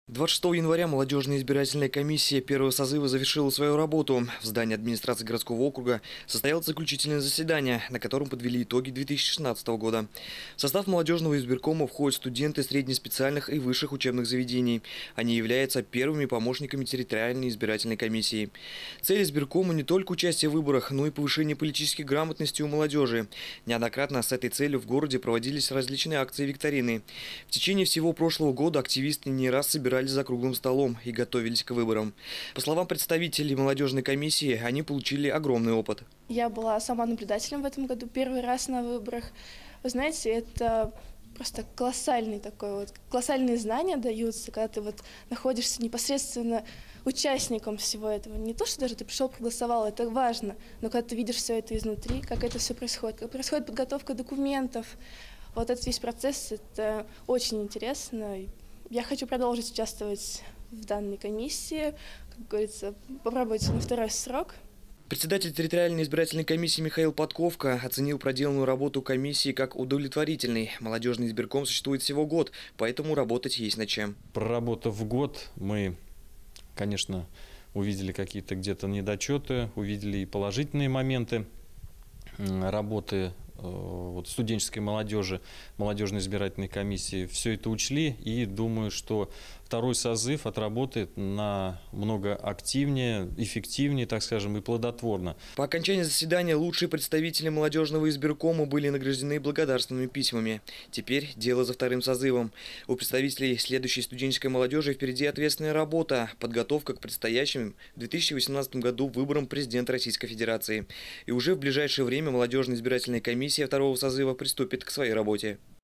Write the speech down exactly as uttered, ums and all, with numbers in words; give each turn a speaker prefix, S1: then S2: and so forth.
S1: двадцать шестого января молодежная избирательная комиссия первого созыва завершила свою работу. В здании администрации городского округа состоялось заключительное заседание, на котором подвели итоги две тысячи шестнадцатого года. В состав молодежного избиркома входят студенты среднеспециальных и высших учебных заведений. Они являются первыми помощниками территориальной избирательной комиссии. Цель избиркома не только участие в выборах, но и повышение политической грамотности у молодежи. Неоднократно с этой целью в городе проводились различные акции и викторины. В течение всего прошлого года активисты не раз собирались за круглым столом и готовились к выборам. По словам представителей молодежной комиссии, они получили огромный опыт.
S2: Я была сама наблюдателем в этом году, первый раз на выборах. Вы знаете, это просто колоссальный такой вот, колоссальные знания даются, когда ты вот находишься непосредственно участником всего этого. Не то, что даже ты пришел, проголосовал, это важно, но когда ты видишь все это изнутри, как это все происходит, как происходит подготовка документов, вот этот весь процесс, это очень интересно. Я хочу продолжить участвовать в данной комиссии, как говорится, попробовать на второй срок.
S1: Председатель территориальной избирательной комиссии Михаил Подковка оценил проделанную работу комиссии как удовлетворительной. Молодежный избирком существует всего год, поэтому работать есть над чем.
S3: Проработав год, мы, конечно, увидели какие-то где-то недочеты, увидели и положительные моменты работы вот, студенческой молодежи, молодежной избирательной комиссии. Все это учли, и думаю, что второй созыв отработает намного активнее, эффективнее, так скажем, и плодотворно.
S1: По окончании заседания лучшие представители молодежного избиркома были награждены благодарственными письмами. Теперь дело за вторым созывом. У представителей следующей студенческой молодежи впереди ответственная работа – подготовка к предстоящим в две тысячи восемнадцатом году выборам президента Российской Федерации. И уже в ближайшее время молодежная избирательная комиссия второго созыва приступит к своей работе.